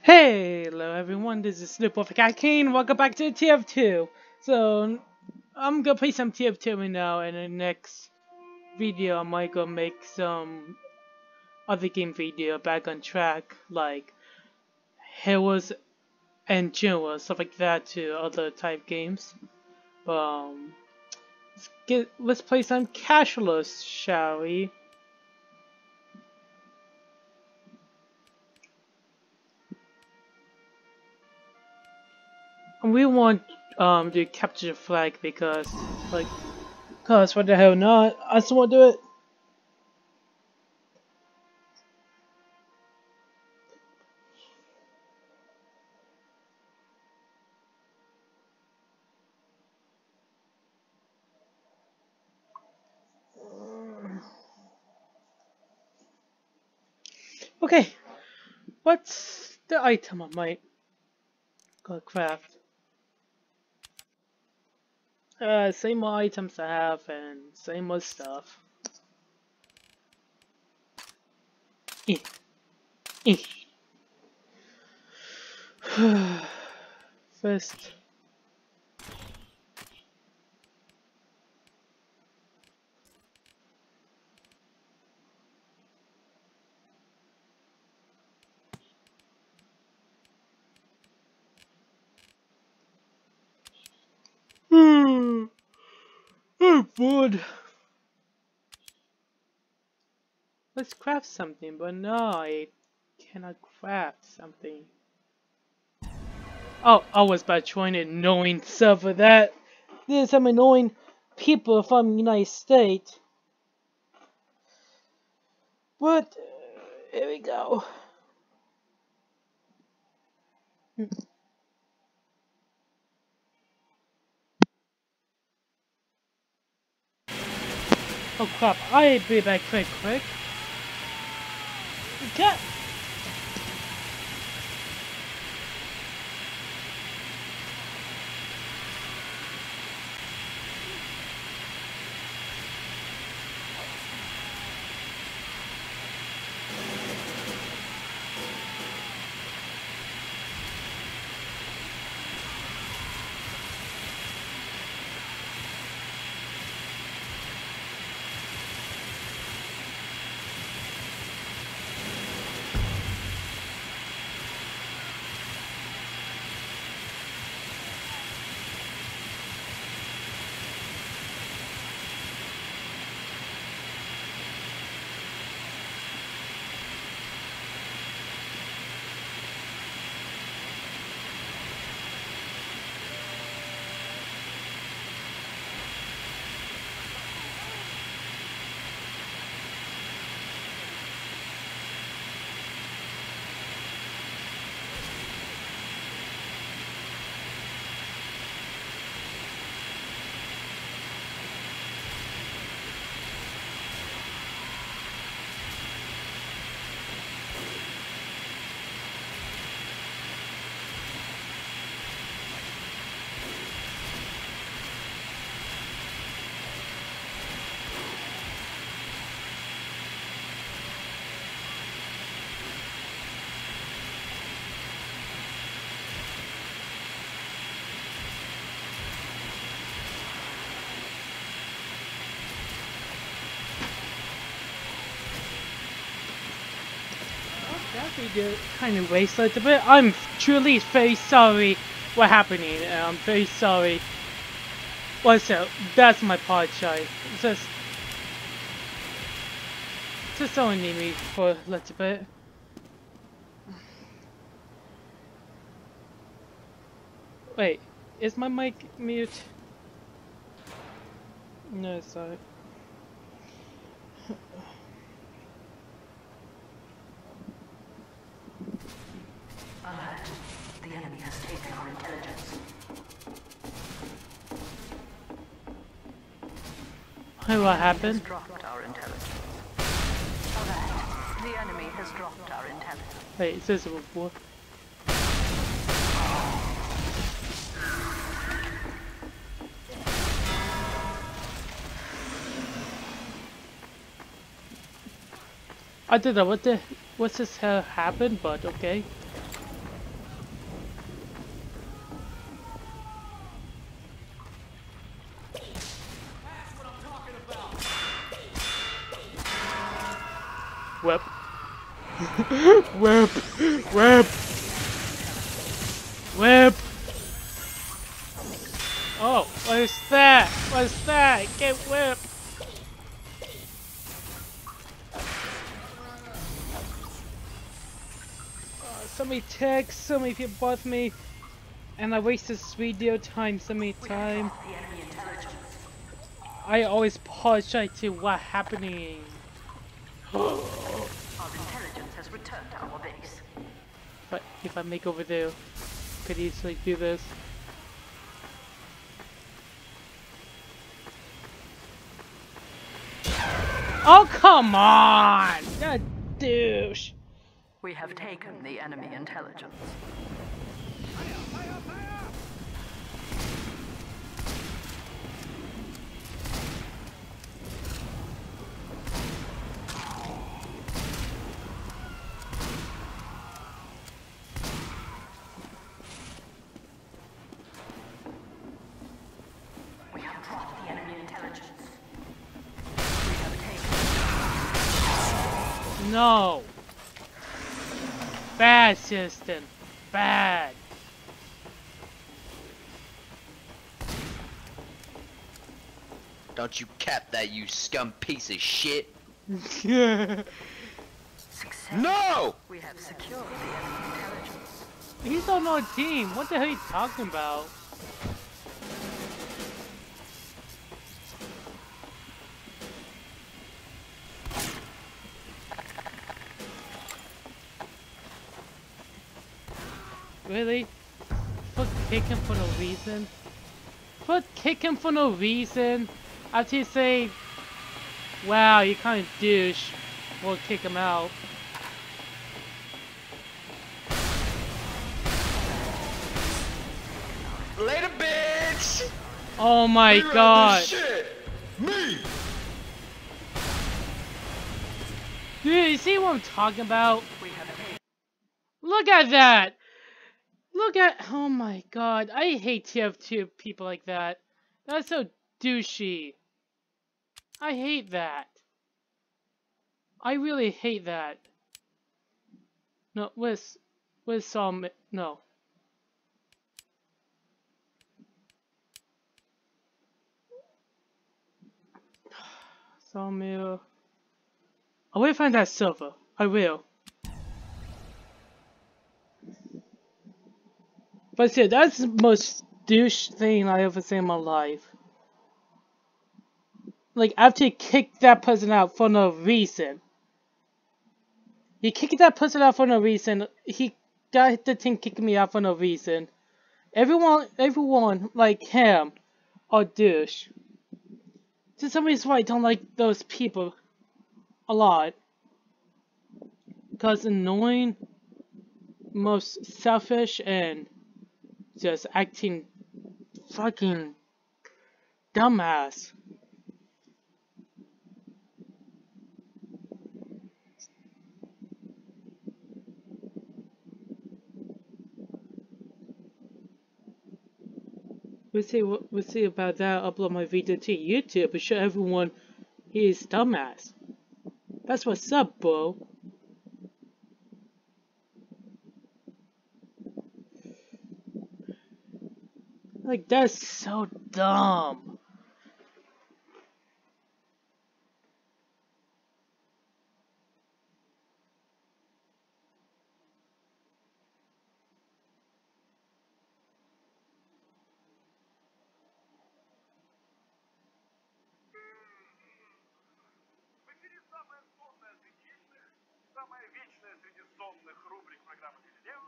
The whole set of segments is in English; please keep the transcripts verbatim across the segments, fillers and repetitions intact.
Hey, hello everyone, this is Snoop of Cat King. Welcome back to T F two. So, I'm gonna play some T F two right now, and in the next video I might go make some other game video back on track, like Heroes and Jua, stuff like that, to other type games. But, um, let's, get, let's play some Cashless, shall we? And we want um to capture the flag because, like, cause what the hell not? I just want to do it. Okay, what's the item I might go craft? Uh, same old items I have and same old stuff. Eh, eh. First, hmm, oh bored. Let's craft something, but no, I cannot craft something. Oh, I was about trying to annoying stuff for that. There's some annoying people from the United States. But, uh, here we go. Oh crap, I'll be back quick, quick. Okay. That video kind of wasted a bit. I'm truly very sorry what happening. And I'm very sorry. What's up? That's my part, Shy. Just, just only need me for a little bit. Wait, is my mic mute? No, sorry. Alert. The enemy has taken our intelligence. Hey, what happened? Has dropped our intelligence. Alert. The enemy has dropped our intelligence. Wait, is this a report? I don't know what the what's this uh, happened, but okay. Whip. Whip. Whip. Whip. Oh, what is that? What is that? Get whipped. Uh, so many texts, so many people bought me, and I wasted this video time so many time. The enemy intelligence. I always apologize to what happening. Our intelligence has returned to our base. But if I make over there, could easily do this. Oh come on! That douche. We have taken the enemy intelligence. We have dropped the enemy intelligence. We have taken. No. Bad system. Bad. Don't you cap that, you scum piece of shit. Success. No! We have secured the enemy intelligence. He's on our team. What the hell are you talking about? Really? Fuck kick him for no reason? Fuck kick him for no reason? After you say, wow, you kind of douche, we'll kick him out. Later, bitch! Oh my We run god! this shit. Me! Dude, you see what I'm talking about? We have taken. Look at that! Look at, oh my god, I hate T F two people like that. That's so douchey. I hate that. I really hate that. No, with, with some, no. Sawmill. I will find that silver. I will. But still, that's the most douche thing I ever seen in my life. Like, after you kick that person out for no reason. You kicked that person out for no reason. He got the team kicking me out for no reason. Everyone, everyone like him, are douche. For some reason why I don't like those people a lot. Because annoying, most selfish, and just acting fucking dumbass. We'll see what we'll see about that. Upload my video to YouTube and show everyone he is dumbass. That's what's up, bro. Like, that's so dumb. Самая вечная среди сонных рубрик программы «Галилео».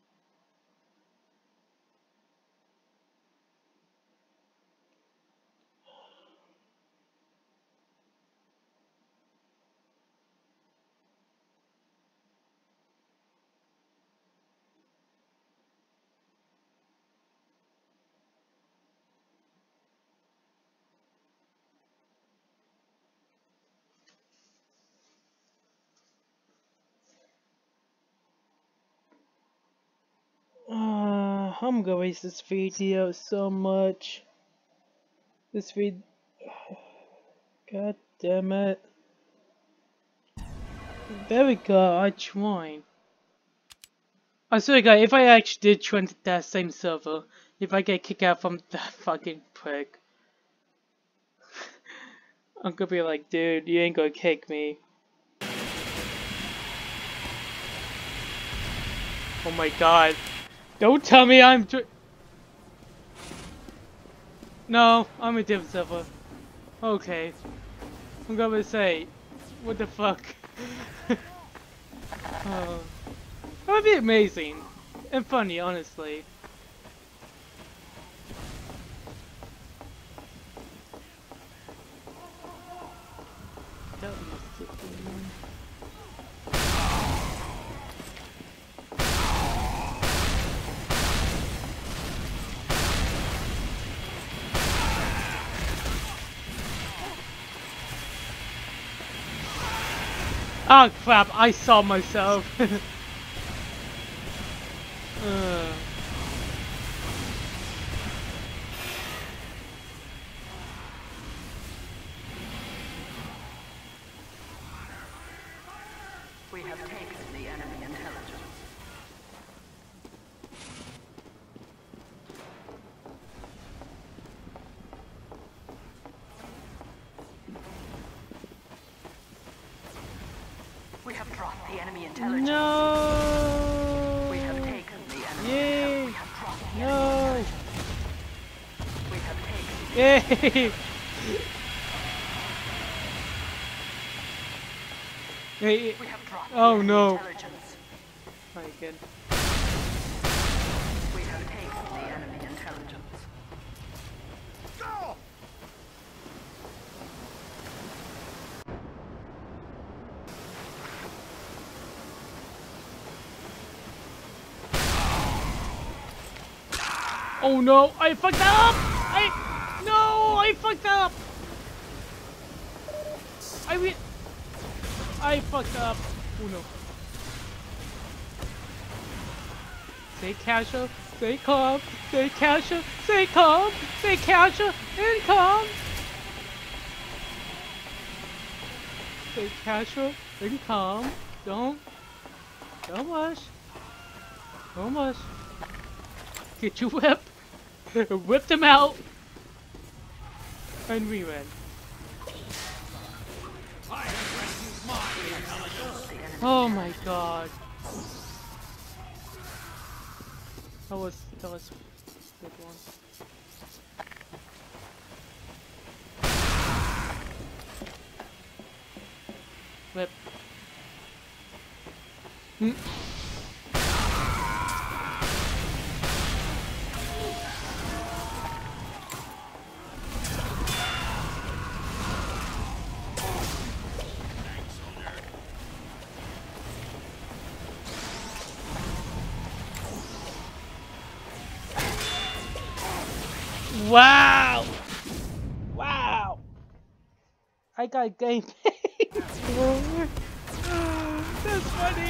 Uh, I'm gonna waste this video so much. This video. God damn it. There we go, I joined. I swear to God, if I actually did join that same server, if I get kicked out from that fucking prick, I'm gonna be like, dude, you ain't gonna kick me. Oh my God. Don't tell me I'm dr- No, I'm a different server. Okay. I'm gonna say, what the fuck? Oh. That would be amazing. And funny, honestly. That must have been... Oh crap, I saw myself. uh. We have taken the enemy intelligence. We have dropped the enemy intelligence. No. We have taken the enemy Yay. intelligence. We have dropped the No. enemy intelligence. We have taken the Yay. Hey, We have dropped oh the enemy no. intelligence. My God. We have taken the enemy intelligence. Go! Oh no, I fucked up! I no, I fucked up! I re I fucked up. Oh no. Stay casual, stay calm, stay casual, stay calm, stay casual and calm. Stay casual and calm. Don't don't rush. Don't rush. Get your whip. Whip them out. And we ran. Oh my God. That was that was a good one. Whip. Hmm. Wow! Wow! I got game paid. That's funny.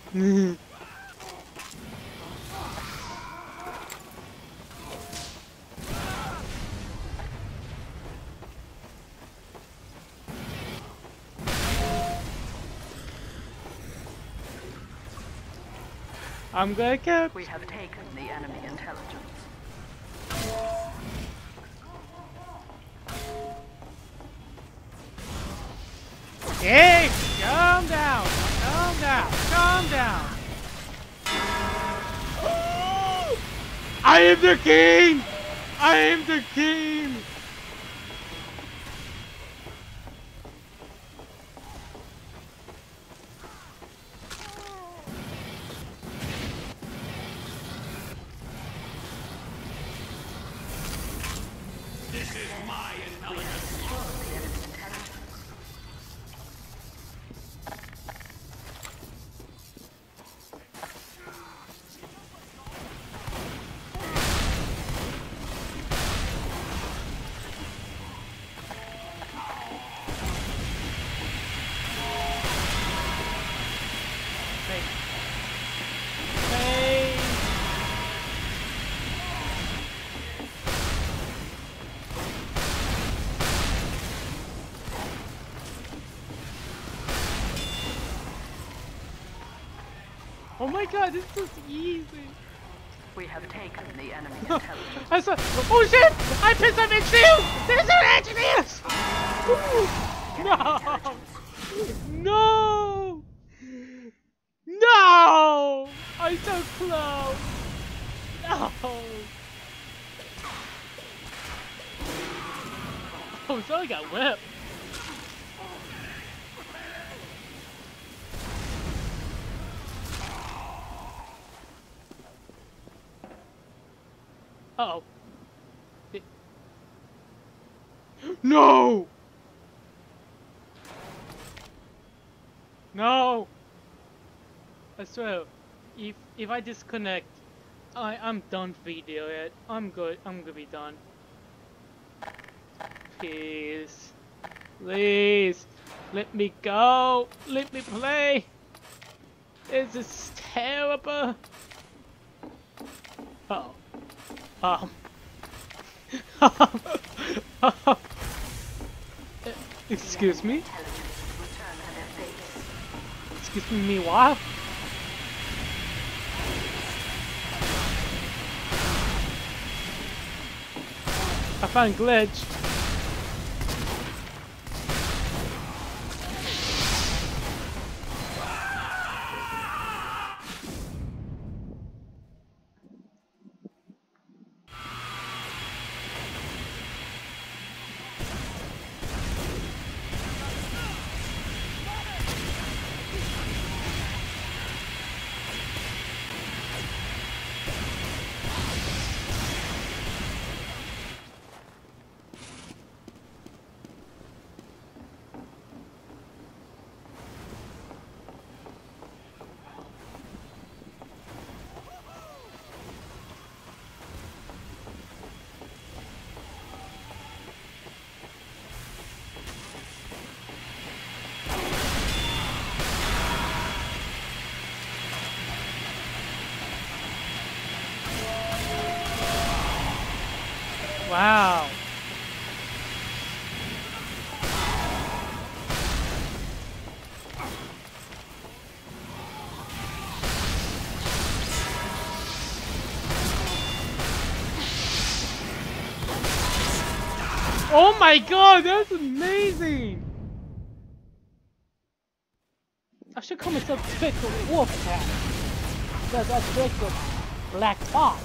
I'm gonna catch. We have taken the enemy intelligence. Hey, calm down, calm down, calm down. I am the king. I am the king. Oh my god, this is easy. We have taken the enemy intelligence. I saw. Oh shit! I pissed on my shield! There's an engineers! No! No! No! I'm so close! No! Oh, so I got whipped. Uh oh. It... No! No! I swear, if if I disconnect, I I'm done video yet. I'm good. I'm gonna be done. Please, please, let me go. Let me play. This is terrible. Uh oh. Um. Excuse me? Excuse me, me what? I found glitch. Wow. Oh my god, that's amazing! I should call myself Victor Wolfpack. That's that's Victor Black Fox.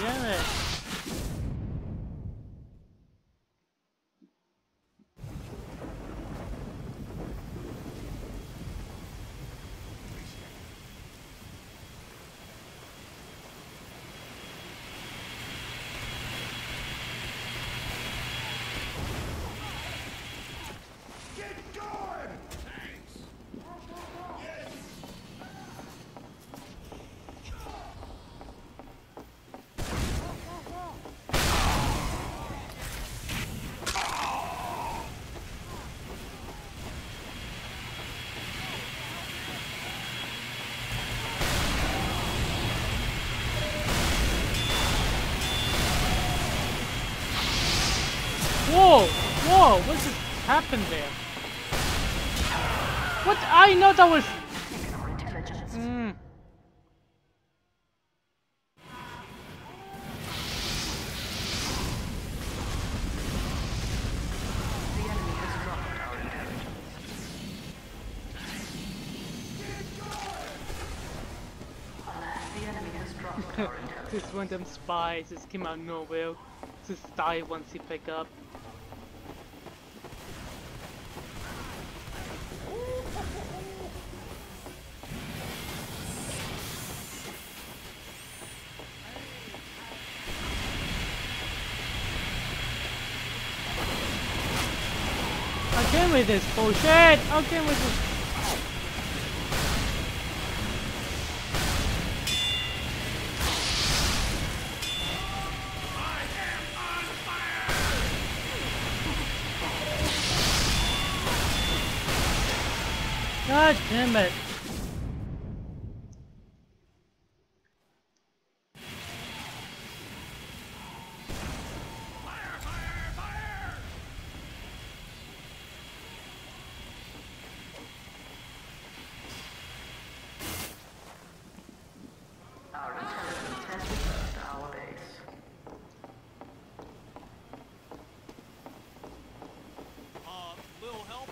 damn it. Whoa! Whoa! What just happened there? What? I know that was. Taken our intelligence. Mm. The enemy has dropped our intelligence. Alas, the enemy has dropped our intelligence. This one of them spies just came out of nowhere. Just die once he pick up. I can't with this bullshit! I can't with this. God damn it. Our intelligence has returned to our base. Uh, little help?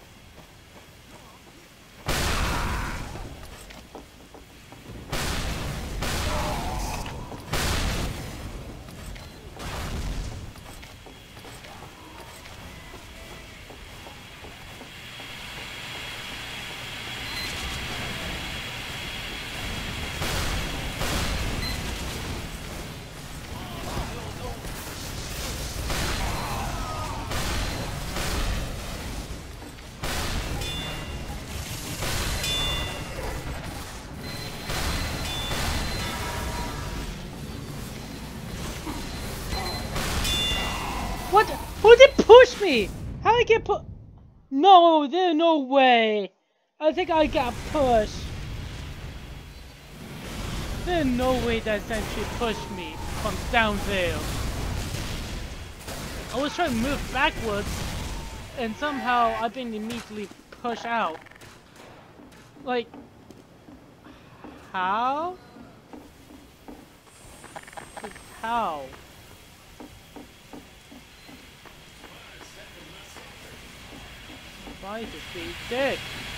What? Who did push me? How did I get put? No, there's no way. I think I got pushed. There's no way that sentry pushed me from down there. I was trying to move backwards, and somehow I've been immediately pushed out. Like, how? How? Why just be dead?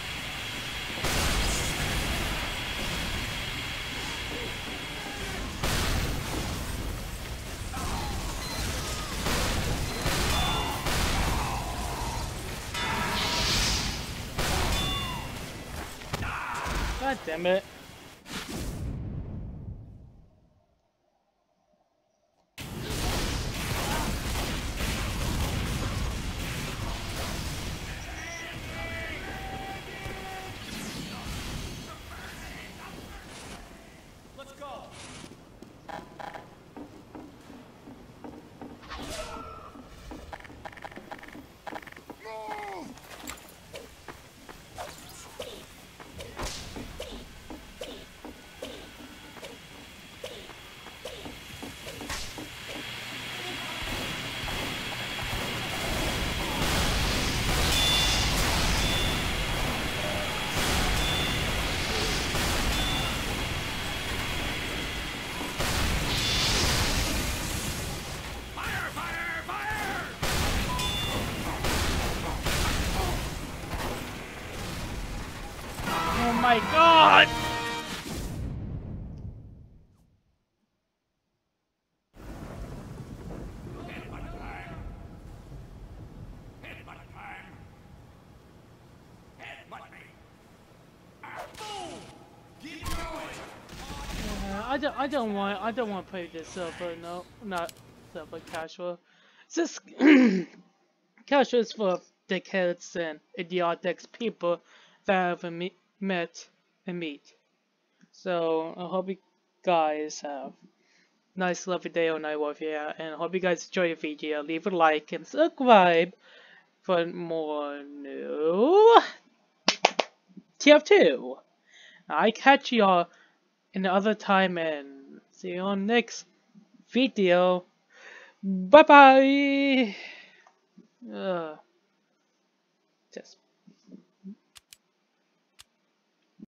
God damn it. Let's go! Fire! Fire! Fire! Oh my god! I don't I don't want I don't want to play this silver. No, not silver casual. It's just casual is for dickheads and idiotic people that I haven't me met and meet. So I hope you guys have a nice lovely day or night over here, and I hope you guys enjoy the video. Leave a like and subscribe for more new T F two. I catch y'all in the other time and see you on next video. Bye bye. Uh, just